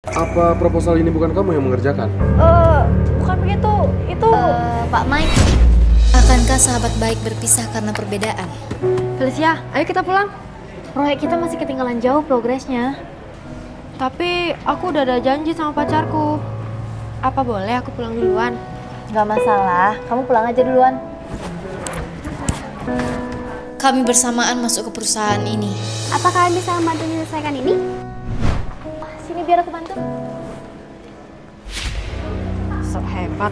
Apa proposal ini bukan kamu yang mengerjakan? Bukan begitu. Itu Pak Mike, akankah sahabat baik berpisah karena perbedaan? Felicia, ayo kita pulang. Proyek kita masih ketinggalan jauh progresnya. Tapi aku udah ada janji sama pacarku. Apa boleh aku pulang duluan? Gak masalah, kamu pulang aja duluan. Kami bersamaan masuk ke perusahaan ini. Apa kalian bisa membantu menyelesaikan ini? Sini biar aku bantu. So hebat.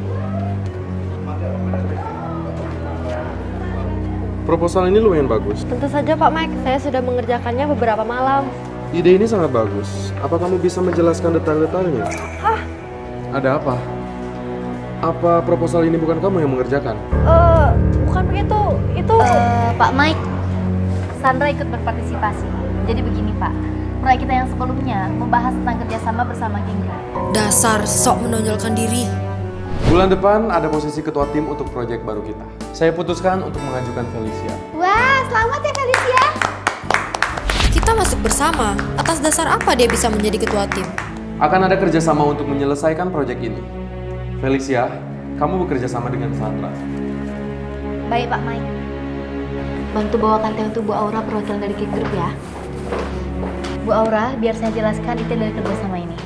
Proposal ini lumayan bagus. Tentu saja Pak Mike, saya sudah mengerjakannya beberapa malam. Ide ini sangat bagus. Apa kamu bisa menjelaskan detail-detailnya? Hah? Ada apa? Apa proposal ini bukan kamu yang mengerjakan? Bukan begitu. Itu Pak Mike, Sandra ikut berpartisipasi. Jadi begini Pak, proyek kita yang sebelumnya membahas tentang kerjasama bersama Gingra. Dasar sok menonjolkan diri. Bulan depan ada posisi ketua tim untuk proyek baru kita. Saya putuskan untuk mengajukan Felicia. Wah, selamat ya Felicia. Kita masuk bersama. Atas dasar apa dia bisa menjadi ketua tim? Akan ada kerjasama untuk menyelesaikan proyek ini. Felicia, kamu bekerja sama dengan Sandra. Baik Pak Mike. Bantu bawakan teh untuk Bu Aura perwakilan dari King Group ya. Bu Aura, biar saya jelaskan detail dari kerjasama ini.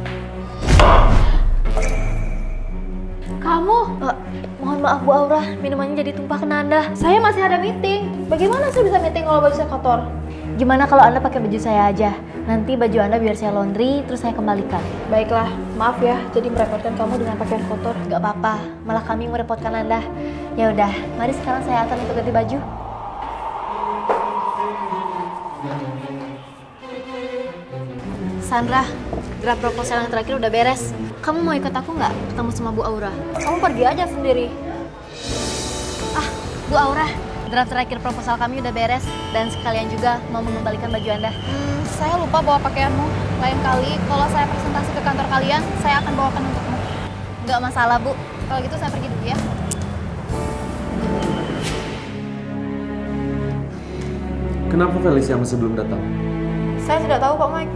Kamu? Mohon maaf Bu Aura, minumannya jadi tumpah ke Nanda. Saya masih ada meeting. Bagaimana saya bisa meeting kalau baju saya kotor? Gimana kalau Anda pakai baju saya aja? Nanti baju Anda biar saya laundry, terus saya kembalikan. Baiklah, maaf ya. Jadi merepotkan kamu dengan pakaian kotor. Gak apa-apa, malah kami merepotkan Anda. Ya udah, mari sekarang saya akan untuk ganti baju. Sandra, draft proposal yang terakhir udah beres. Kamu mau ikut aku nggak ketemu sama Bu Aura? Kamu pergi aja sendiri. Bu Aura, draft terakhir proposal kami udah beres dan sekalian juga mau mengembalikan baju Anda. Saya lupa bawa pakaianmu. Lain kali kalau saya presentasi ke kantor kalian, saya akan bawakan untukmu. Nggak masalah, Bu. Kalau gitu saya pergi dulu ya. Kenapa Felicia masih belum datang? saya tidak tahu Pak Mike.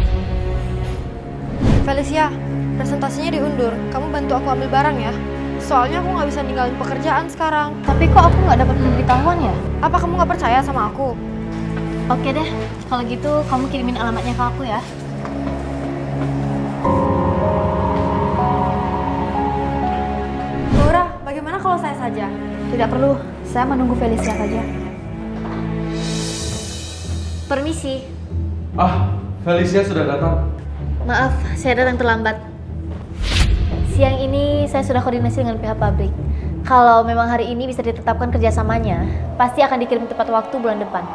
Felicia, presentasinya diundur. Kamu bantu aku ambil barang ya. Soalnya aku nggak bisa ninggalin pekerjaan sekarang. Tapi kok aku nggak dapat pemberitahuan ya? Apa kamu nggak percaya sama aku? Oke deh, kalau gitu kamu kirimin alamatnya ke aku ya. Laura, bagaimana kalau saya saja? Tidak perlu, saya menunggu Felicia saja. Permisi. Felicia sudah datang. Maaf, saya datang terlambat. Siang ini saya sudah koordinasi dengan pihak pabrik. Kalau memang hari ini bisa ditetapkan kerjasamanya, pasti akan dikirim tepat waktu bulan depan.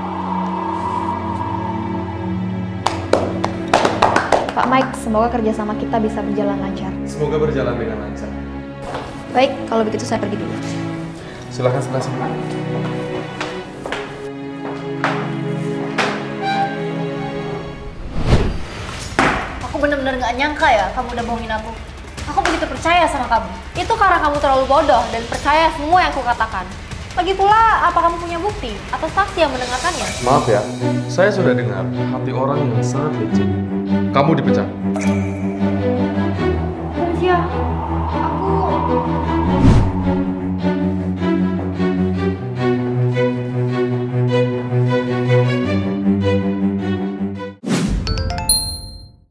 Pak Mike, semoga kerjasama kita bisa berjalan lancar. Semoga berjalan dengan lancar. Baik, kalau begitu saya pergi dulu. Silahkan sebelah sini. Aku benar-benar nggak nyangka ya kamu udah bohongin aku. Aku begitu percaya sama kamu. Itu karena kamu terlalu bodoh dan percaya semua yang kukatakan. Lagi pula, apa kamu punya bukti atau saksi yang mendengarkannya? Maaf ya, saya sudah dengar hati orang yang sangat licik. Kamu dipecat.